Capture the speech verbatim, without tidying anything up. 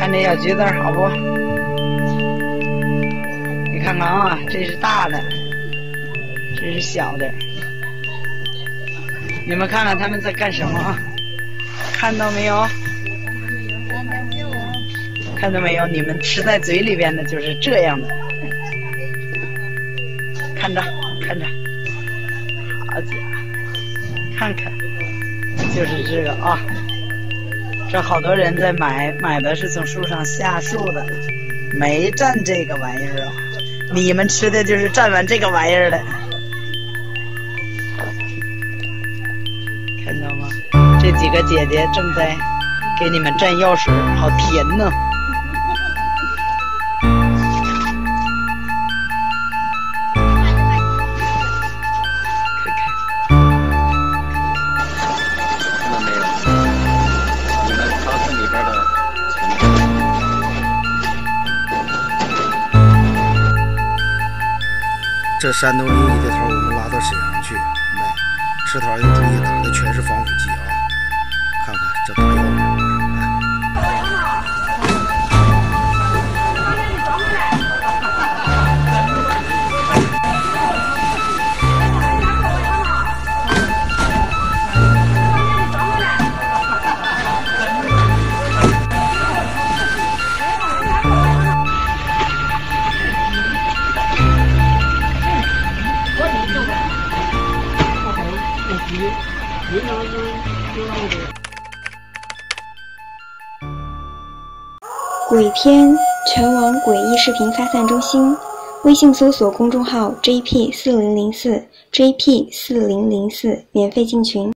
看这小橘子好不？你看看啊，这是大的，这是小的。你们看看他们在干什么啊？看到没有？看到没有？你们吃在嘴里边的就是这样的。看着，看着，好家伙，看看，就是这个啊。这好多人在买，买的是从树上下树的，没蘸这个玩意儿啊。你们吃的就是蘸完这个玩意儿的，看到吗？这几个姐姐正在给你们蘸药水，好甜呢。 这山东临沂的头，我们拉到沈阳去卖。吃桃要注意，打的全是防腐剂啊！看看这大药丸， 鬼片全网诡异视频发散中心，微信搜索公众号 J P 四零零四 J P 四零零四，免费进群。